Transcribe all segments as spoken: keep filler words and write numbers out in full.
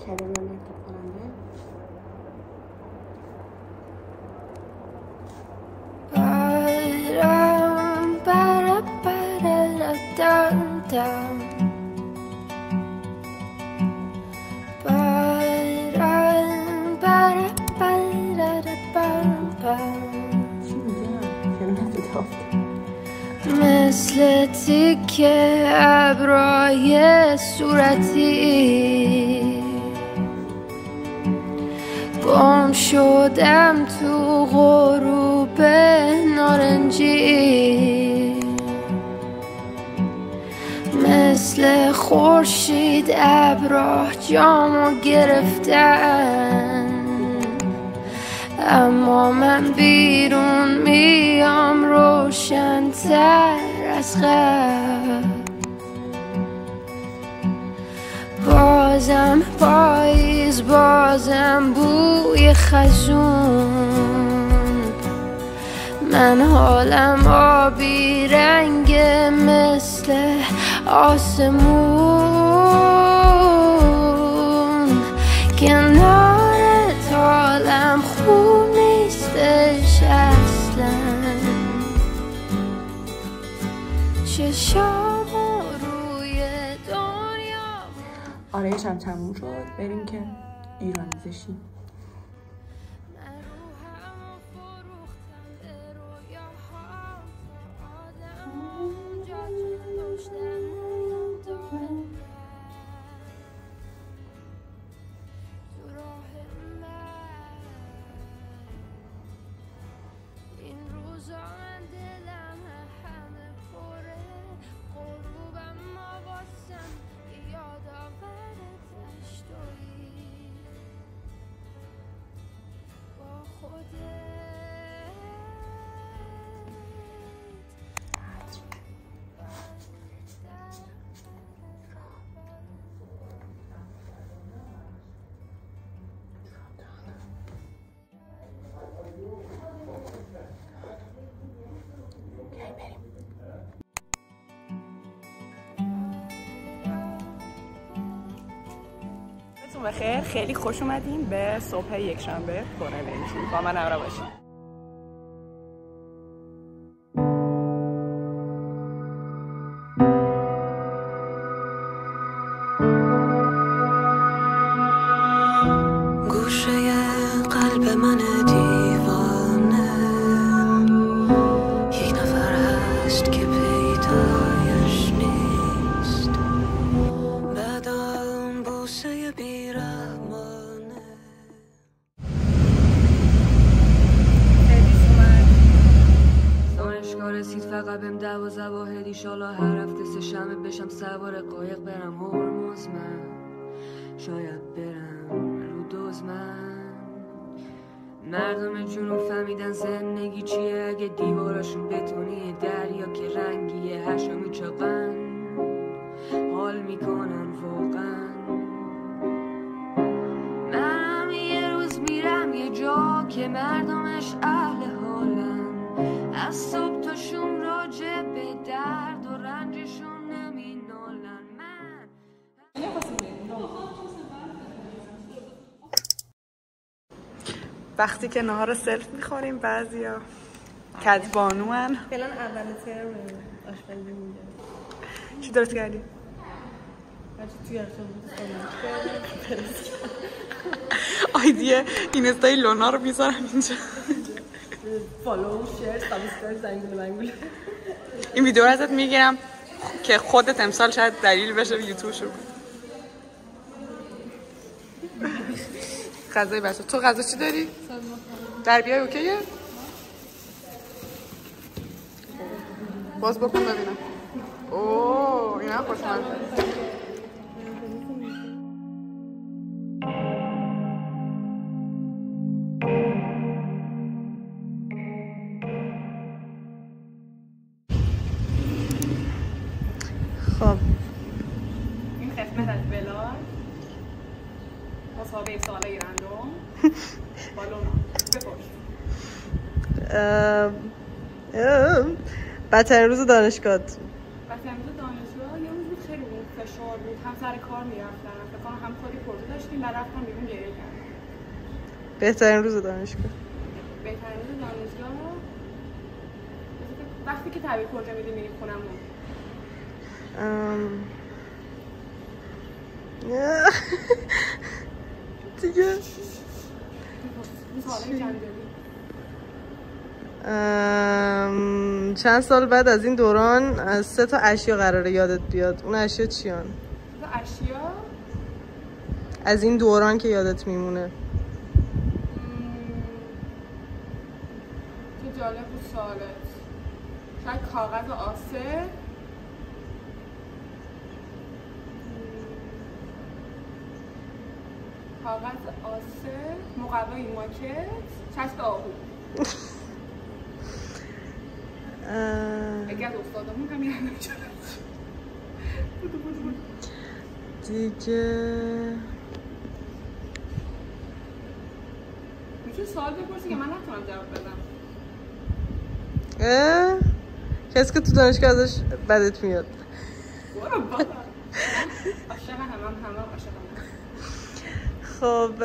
کلمه انتخاب کننده. مثل تیکه ابرای صورتی گم شدم تو غروب نارنجی، مثل خورشید ابرا جامو گرفتن، اما من بیرون میام روشن تر از قبل. بازم پاییز، بازم بوی خزون، من حالم آبی رنگ مثل آسمون، کنارت حالم خوب نیستش اصلا، چشامو روی دنیا. آرایش هم تموم شد، بریم که ایرانی زشیم. بخیر، خیلی خوش اومدین به صبح یک شنبه کورنلشون. با من همراه باشین. گوشه قلب من دیوانه یک نفر هست که پیدایش نیست، بعدم بوسه بیرحمانه. دانشگاه رسید فقط بهم دوازده واحد، ایشالا هر هفته سه شنبه بشم سوار قایق برم هرمز، من شاید برم رو دوز. من مردم جنوب فهمیدن زندگی چیه، اگه دیواراشون بتونیه، دریا که رنگیه، هشو میچاقن، حال میکنن واقعا. منم یه روز میرم یه جا که مردمش اهل حالن، از صبح تا شوم راجع به درد و رنجشون نمینالن. من وقتی که نهار سلف میخوریم بعضیا کدبانوان. فعلا اول ترم آشپزی میگه. چی درست کردی؟ هرچی توی ارتباط کنم آیدیه این استای لونا رو میذارم اینجا. فالو، شیر، سابسکرایب، زنگوله منگوله. این ویدیو رو ازت میگیرم که خودت امسال شاید دلیل بشه یوتیوب شروع کنی. غذای بچه. تو غذا چی داری؟ در بیای اوکیه؟ باز بکن ببینم. اوه اینا خوشمزه. خب این قسمت از بلاد مسابقه سوالای رندوم با لونا. بپرس. بدترین روز دانشگاه. بدترین روز دانشگاه یه روز خیلی فشار بود، هم سر کار میرفتم، فکر کنم هم خودی پروژه داشتیم و رفتم بیرون گریه کردم. بهترین روز دانشگاه. بهترین روز دانشگاه وقتی که تحویل پروژه میدیم میریم خونمون. ام... دیگه ام... چند سال بعد از این دوران از سه تا اشیا قراره یادت بیاد. اون اشیا چیان؟ سه تا اشیا از این دوران که یادت میمونه. که جالب بود سوالت. شاید کاغذ آسه، کاغذ آسه، مقوای ماکت، چسب آهو. اگه از استادمون هم یه همه شد. دیگه میتونی سوال بپرسی که من نتونم جواب بدم. اه؟ کسی که تو دانشگاه ازش بدت میاد. برو بابا. عاشق هم هم هم عاشق هم. خب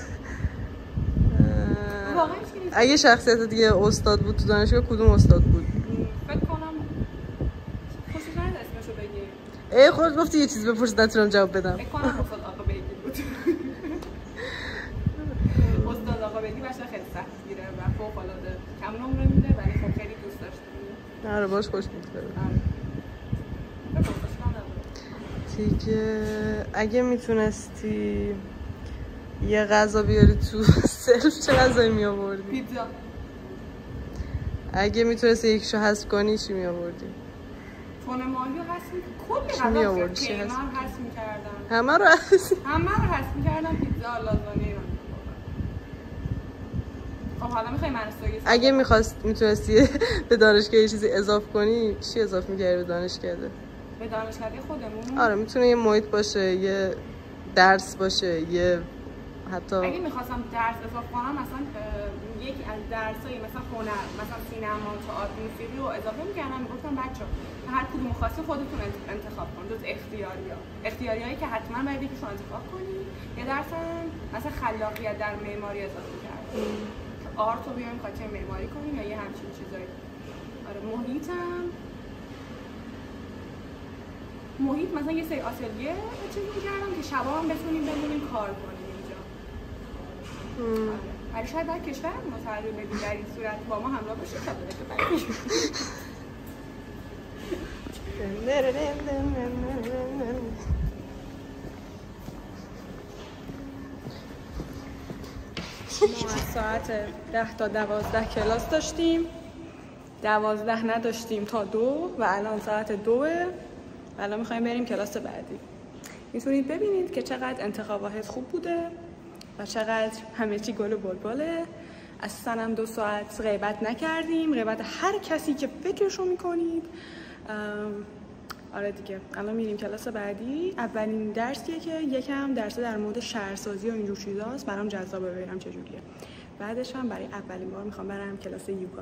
واقعا هیچ کی نیست. اگه شخصیت دیگه استاد بود تو دانشگاه کدوم استاد بود؟ فکر کنم خوشش نیاد اسمشو بگی. ای خود گفتی یه چیز بپرس نتونم جواب بدم. فکر کنم استاد آقا بگی بود. استاد آقا بگی باشه خیلی سخت گیره و فوق العاده کم نمره میده ولی خب خیلی دوست داشتم. آره باش خوش میگذره. دیگه اگه میتونستی یه غذا بیاری تو سلف چه غذایی می آوردی؟ پیتزا. اگه میتونستی یکیشو حذف کنی چی می آوردی؟ تون ماهی رو حذف می‌کردم. کلی می غذا آوردی؟ چی پیمان حذف حذف می‌کردم. همه رو حذف همه رو حذف می‌کردم پیتزا لازانه اینا. خب حالا می‌خوای من استوری اگه می‌خواست میتونستی به دانشگاه یه چیزی اضافه کنی چی اضافه می‌کردی به دانشگاه؟ به دانشگاه خودمون؟ آره میتونه یه محیط باشه، یه درس باشه، یه حتی اگه میخواستم درس اضافه کنم مثلا یکی از درسایی مثلا هنر، مثلا سینما، تئاتر، موسیقی رو اضافه می‌کردم، میگفتم بچه‌ها هر کدوم خواستین خودتون انتخاب کنید جز اختیاری‌ها. اختیاریایی که حتما باید یکیشون انتخاب کنید. یه درس مثلا خلاقیت در معماری اضافه کردم. آرت رو بیایم خاطر معماری کنیم یا یه همچین چیزایی. آره محیطم محیط مثلا یه سری آتلیه چیز می‌کردم که شبا هم بتونیم بمونیم کار کنیم اینجا. ولی شاید در کشور ما تغییر بدیم در این صورت با ما همراه باشه تا بده ما از ساعت ده تا دوازده کلاس داشتیم، دوازده نداشتیم تا دو و الان ساعت دوه و الان میخوایم بریم کلاس بعدی. میتونید ببینید که چقدر انتخاب واحد خوب بوده و چقدر همه چی گل و بلبله. اصلا هم دو ساعت غیبت نکردیم، غیبت هر کسی که فکرشو میکنید. آره دیگه الان میریم کلاس بعدی. اولین درسیه که یکم درس در مورد شهرسازی و اینجور چیزاست، برام جذابه ببینم چجوریه. بعدش هم برای اولین بار میخوام برم کلاس یوگا.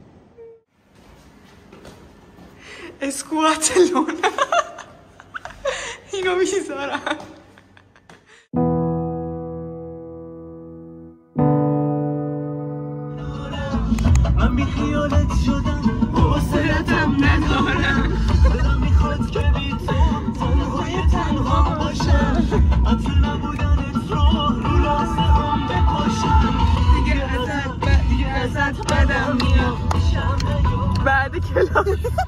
اسکوات لونه اینو میذارم. من بی خیالت شدم حوصلتم ندارم، دلم میخواد که بی تو تنهای تنها باشم، عطر نبودنت رو رو راسته هم بپاشم. دیگه ازت بد دیگه ازت بدم میاد بعد کلاس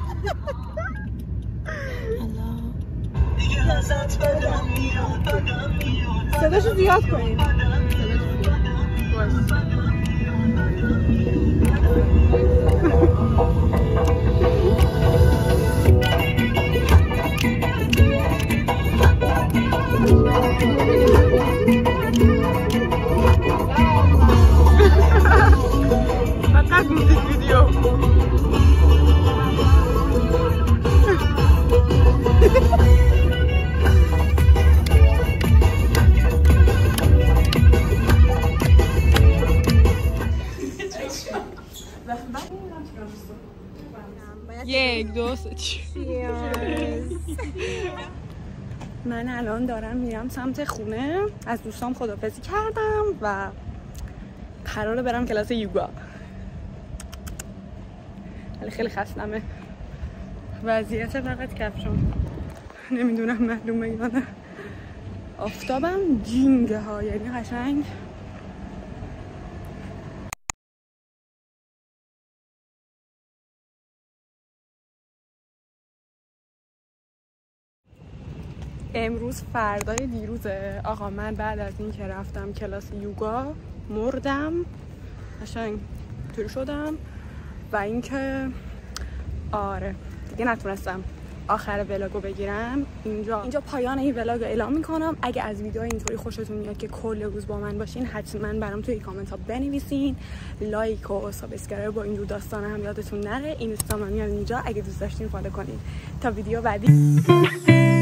دیگه ازت بدم میاد بدم میاد. صداشو زیاد کنیم. فقط موزیک ویدیو. یک دو سه من الان دارم میرم سمت خونه، از دوستام خداحافظی کردم و قراره برم کلاس یوگا. ولی خیلی خستمه، وضعیت فقط کفشم نمیدونم معلومه یا نه. آفتابم جینگه ها، یعنی قشنگ امروز فردای دیروزه آقا. من بعد از این که رفتم کلاس یوگا مردم، قشنگ طوری شدم و اینکه آره دیگه نتونستم آخر ولاگو بگیرم. اینجا اینجا پایان این ولاگو اعلام میکنم. اگه از ویدیو اینطوری خوشتون میاد که کل روز با من باشین، حتما برام توی کامنت ها بنویسین. لایک و سابسکرایب با اینجور داستانا هم یادتون نره. اینستام هم میاد اینجا، اگه دوست داشتین فالو کنین. تا ویدیو بعدی.